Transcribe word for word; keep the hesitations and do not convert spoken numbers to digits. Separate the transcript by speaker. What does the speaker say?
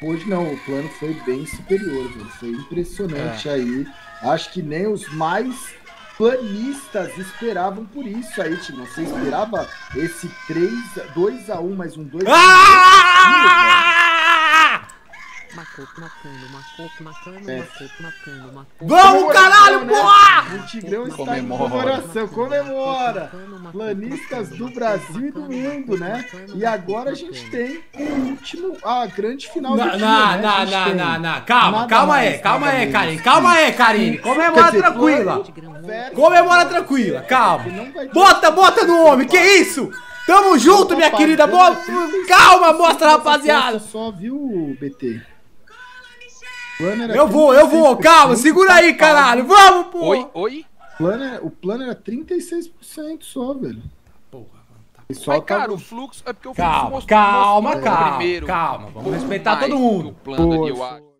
Speaker 1: Hoje não, o plano foi bem superior, velho. Foi impressionante é. aí. Acho que nem os mais planistas esperavam por isso aí, time. Você esperava esse três, dois a um mais um dois a um.
Speaker 2: Ah! Vamos, caralho, porra!
Speaker 1: O Tigrão está em comemoração, comemora! Planistas do Brasil e do mundo, né? E agora a gente tem o último, a grande final
Speaker 2: não,
Speaker 1: do dia,
Speaker 2: não,
Speaker 1: né?
Speaker 2: Não, não, não, não, calma, calma aí, calma aí, Karine,
Speaker 1: calma
Speaker 2: calma aí, Karine, comemora
Speaker 1: dizer,
Speaker 2: tranquila, comemora tranquila, calma, bota, bota no homem, que isso? Tamo junto, minha querida, boa, calma, mostra, rapaziada.
Speaker 1: Só viu, B T?
Speaker 2: Eu vou, eu vou, calma, segura aí, caralho, vamos, pô.
Speaker 3: Oi, oi?
Speaker 1: O plano, era, o plano era trinta e seis por cento só, velho.
Speaker 3: Porra, tá. Mas, cara, o fluxo é porque o fluxo
Speaker 2: calma,
Speaker 3: mostrou,
Speaker 2: calma,
Speaker 3: mostrou
Speaker 2: calma,
Speaker 3: primeiro.
Speaker 2: calma, vamos respeitar todo mundo.
Speaker 3: O plano ali, eu acho.